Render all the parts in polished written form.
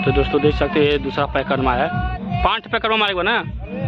तो दोस्तों देख सकते हैं दूसरा पैकरमा है, 5 पैकरमा मारेगा ना।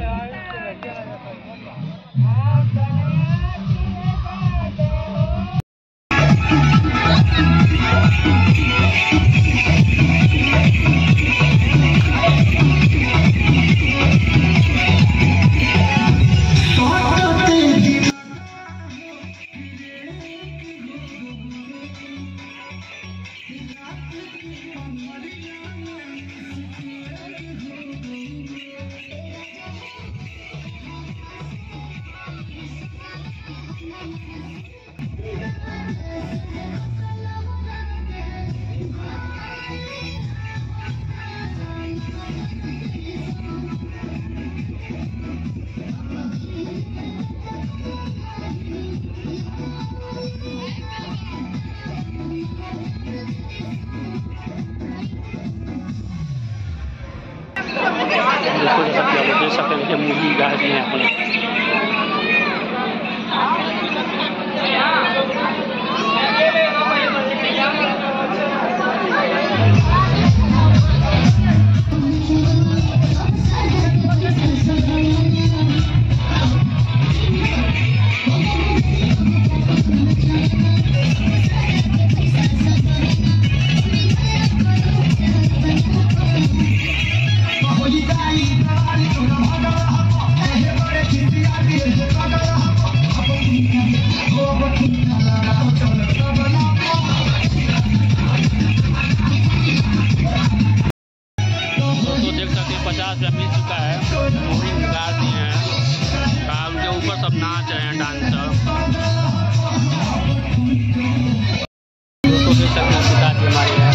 देख सकते हैं मुर्गी गाय भी हैं अपने। मिल चुका है, मुर्गी निकाल दिए हैं, उनके ऊपर सब नाच रहे हैं, डांसर। तो देख सकते हैं पिता जी हमारे हैं।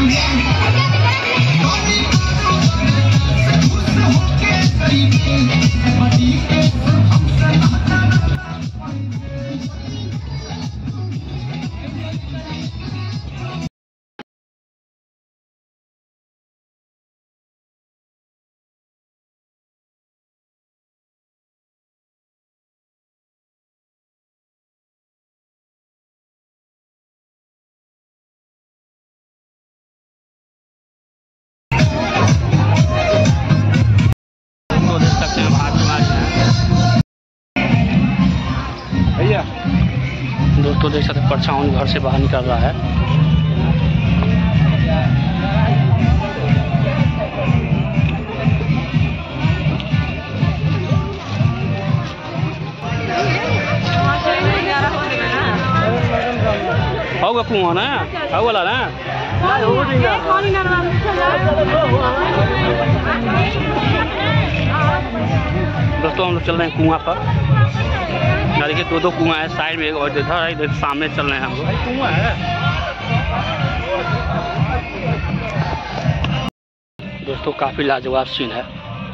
दोस्तों देख सकते परछावन घर से बाहर निकल रहा है। होगा कुआं ना, वाला ना। दोस्तों हम लोग चल रहे हैं कुआं पर। देखिए 2 कुआं है, साइड में और इधर है, इधर सामने चल रहे हैं हम लोग। कुआं है दोस्तों, काफी लाजवाब सीन है।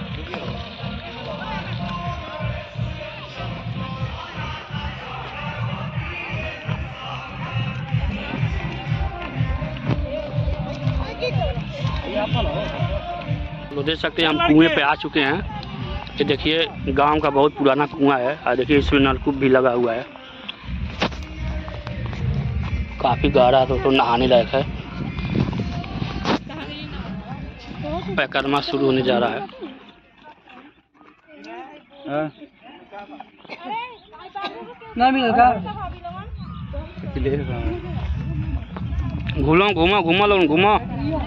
तो देख सकते हैं हम कुएं पे आ चुके हैं। ये देखिए गांव का बहुत पुराना कुआं है और देखिए इसमें नलकूप भी लगा हुआ है, काफी गहरा है, तो नहाने लायक है। पैकरमा शुरू होने जा रहा है। घूमो।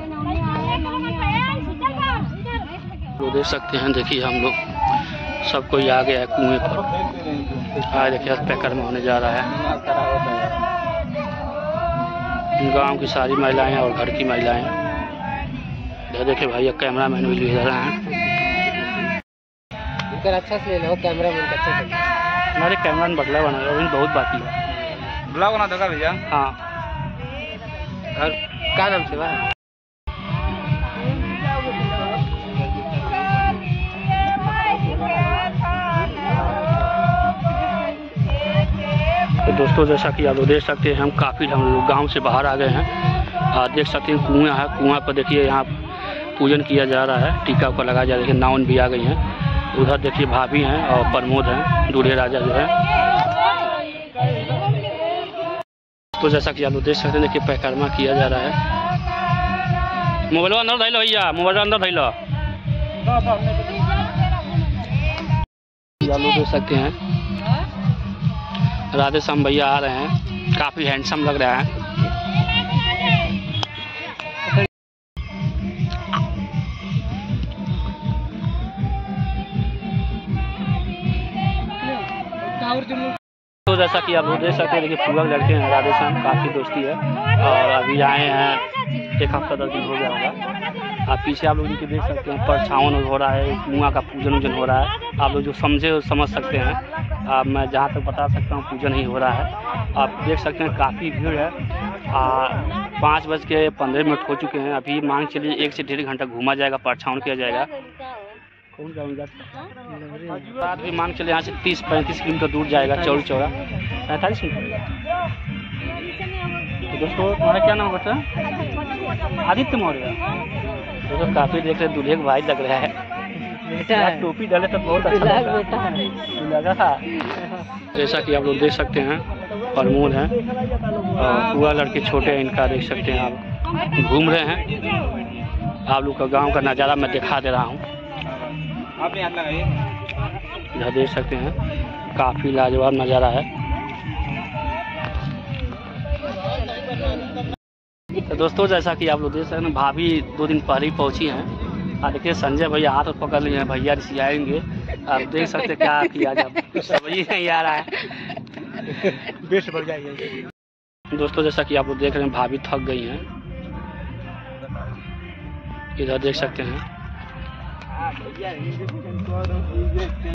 तो देख सकते हैं, देखिए हम लोग सब कोई आ गया है कुएं पर। देखिए पैकरमा होने जा रहा है। गांव की सारी महिलाएं और घर की महिलाएं। देखिए भैया कैमरा मैन भी ले रहे हैं। अच्छा से ले लो कैमरा मैन, अच्छा से। हमारे कैमरा मैन बदला बना रहा है, बहुत बाकी है। ब्लॉग बना देगा भैया। हाँ, घर क्या नाम से बा? तो दोस्तों जैसा कि आप लोग देख सकते हैं, हम लोग गांव से बाहर आ गए हैं। देख सकते हैं कुआं है, कुआं पर देखिए यहाँ पूजन किया जा रहा है, टीका को लगाया जा रहा है। देखिए नाउन भी आ गई हैं। उधर देखिए भाभी हैं और प्रमोद हैं, दूल्हे राजा जो है। तो जैसा कि आप लोग देख सकते हैं, देखिए पैकरमा किया जा रहा है। मोबाइल अंदर धैल भैया, मोबाइल अंदर धैल। आप लोग देख सकते हैं राधे श्याम भैया आ रहे हैं, काफी हैंडसम लग रहा है। तो जैसा कि आप लोग देख सकते हैं, देखिए पूरा लड़के हैं राधे श्याम, काफ़ी दोस्ती है और अभी आए हैं 1 हफ्ता 10 दिन हो गया होगा। आप पीछे आप लोग इनके देख सकते हैं परछावन हो रहा है, कुआं का पूजन वूजन हो रहा है। आप लोग जो समझे वो समझ सकते हैं। मैं जहाँ तक बता सकता हूँ पूजन ही हो रहा है। आप देख सकते हैं काफ़ी भीड़ है। 5:15 हो चुके हैं। अभी मान चलिए 1 से 1.5 घंटा घूमा जाएगा, परछावन किया जाएगा। बात भी मान चले यहाँ से 30-35 किलोमीटर दूर जाएगा, चौड़ी चौड़ा 45 किलोमीटर। तो दोस्तों तुम्हारा क्या नाम बता? आदित्य मौर्य। दोस्तों काफ़ी देख रहे दूल्हे भाई लग रहा है, टोपी डाले तो बहुत अच्छा लगा। जैसा कि आप लोग देख सकते हैं प्रमोद है और पूरा लड़के छोटे हैं, इनका देख सकते हैं आप घूम रहे हैं। आप लोग का गाँव का नज़ारा मैं दिखा दे रहा हूँ। इधर देख सकते हैं काफ़ी लाजवाब नज़ारा है। तो दोस्तों जैसा कि आप लोग देख सकते हैं भाभी 2 दिन पहले ही पहुंची हैं। और देखिए संजय भैया हाथ पकड़ लिए हैं, भैया रिसियाएंगे। आप देख सकते हैं क्या किया जब समझ नहीं आ रहा है। बेस्ट बढ़ जाएगा। दोस्तों जैसा कि आप लोग देख रहे हैं भाभी थक गई हैं। इधर देख सकते हैं